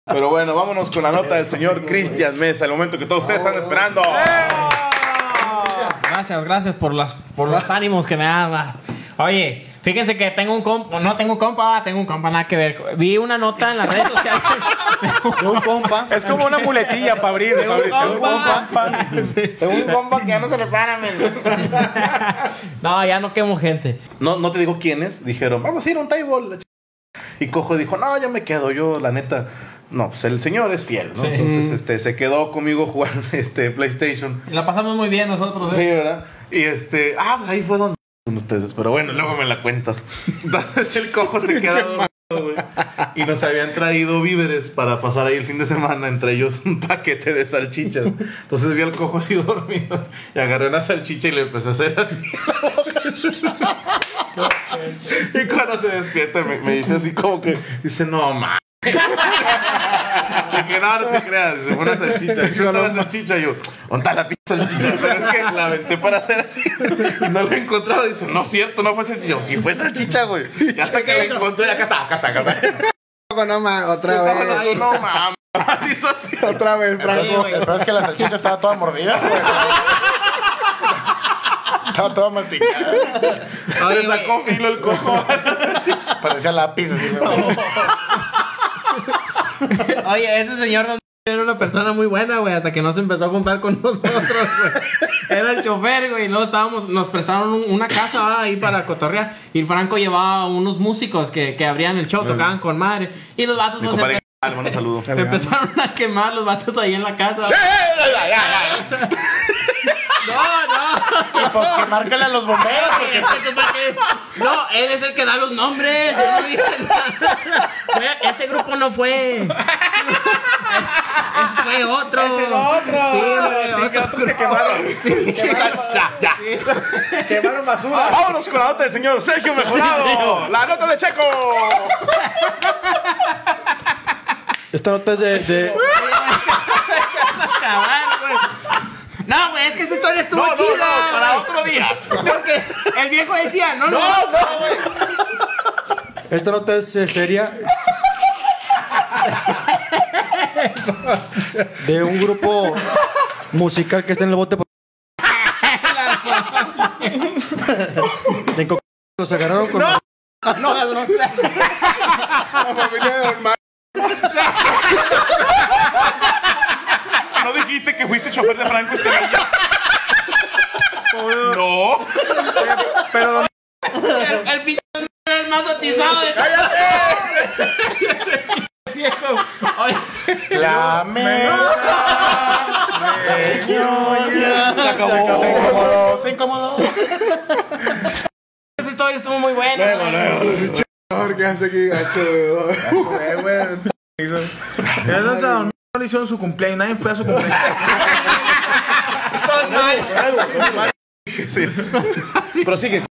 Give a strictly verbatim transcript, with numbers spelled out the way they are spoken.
Pero bueno, vámonos con la nota del señor Cristian Mesa, el momento que todos ustedes están esperando. Gracias, gracias por, las, por los ánimos que me dan. Oye, fíjense que tengo un compa, no tengo un compa, tengo un compa, nada que ver. Vi una nota en las redes sociales. De un compa. Es como una muletilla para abrir. De un compa. De un compa que ya no se le para, men. No, ya no quemo gente. No, no te digo quiénes, dijeron, vamos a ir a un table. Y Cojo dijo, no, yo me quedo, yo la neta... No, pues el señor es fiel, ¿no? Sí. Entonces este, se quedó conmigo jugando este, PlayStation. Y la pasamos muy bien nosotros, ¿eh? Sí, ¿verdad? Y este... Ah, pues ahí fue donde... Con ustedes, pero bueno, luego me la cuentas. Entonces el Cojo se quedó dormido, güey. Y nos habían traído víveres para pasar ahí el fin de semana, entre ellos un paquete de salchichas. Entonces vi al Cojo así dormido y agarré una salchicha y le empecé a hacer así en la boca. Y cuando se despierta me, me dice así como que dice, no, ma. De que no, no te creas, se fue una salchicha. ¿Dónde está la salchicha? Y yo, ¿dónde está la pizza salchicha? Pero es que la aventé para hacer así y no la he encontrado. Dice, no es cierto, no fue salchicha. Yo, sí fue salchicha, güey. Y hasta que la encontré, acá está, acá está, acá está. No, ma, otra No, vez. no, no, mames. Hizo así. Otra vez, Franco. El peor es que la salchicha estaba toda mordida. Estaba toda masticada. Le sacó filo el Cojo. Parecía lápiz. Así, Oye, ese señor era una persona muy buena, güey, hasta que no se empezó a juntar con nosotros, güey. Era el chofer, güey, y luego estábamos, nos prestaron un, una casa ¿verdad? Ahí para cotorrear, y el Franco llevaba unos músicos que, que abrían el show, tocaban con madre, y los vatos Mi nos compadre, empe- le mando un saludo. empezaron a quemar los vatos ahí en la casa. No, no. y pues que márcale a los bomberos. Espérate, es que tú para qué- No, él es el que da los nombres. Yo no dije nada. Fue- Ese grupo no fue. Ese fue otro. Ese otro. Sí, güey, Sí, que otro otro que grupo. quemaron. Sí. Ya, ya. Quemaron basura. Vámonos con la nota del señor Sergio Mejorado. La nota de Checo. Esta nota es de... de... Cabal, güey. No, güey, es que esa historia estuvo No, no, chida. no, para güey. otro día. Porque el viejo decía, no, no. No, no, güey. Esta nota es eh, seria. De un grupo musical que está en el bote. Por... De co- los agarraron con... No. Ah, no, no, no. La familia de Don Mar. ¿No dijiste que fuiste chofer de Franco Escamilla? No. Pero El, el pinche era el más atizado de viejo. Oye, la mesa. Se acabó. Se incomodó. Se incomodó. esa historia estuvo muy buena. ¿Qué hace aquí, gacho? No le hicieron su cumpleaños. Nadie fue a su cumpleaños. Sí. Prosigue.